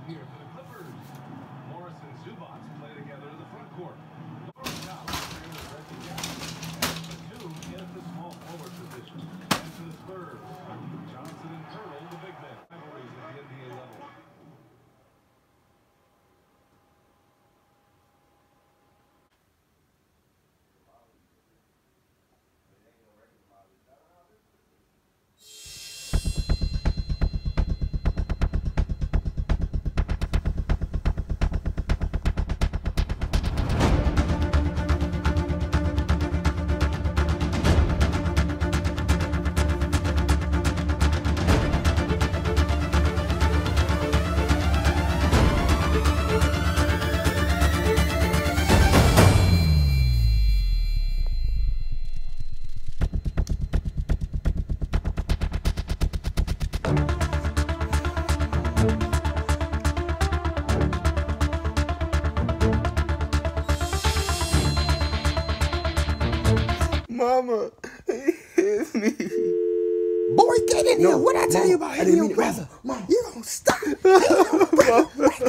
here for the Clippers. Morris and Zubats play together in the front court. Now, Reggie Jackson. The two in at the small forward position. And for the Spurs, Johnson and Turtle, the big men. Rivalries at the NBA level. Mama, hit me. Boy, get in here. What I tell you about hitting your brother? Mama. You don't stop.